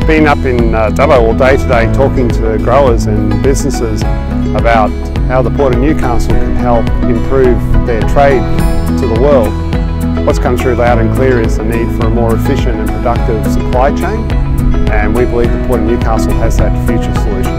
been up in Dubbo all day today talking to growers and businesses about how the Port of Newcastle can help improve their trade to the world. What's come through loud and clear is the need for a more efficient and productive supply chain, and we believe the Port of Newcastle has that future solution.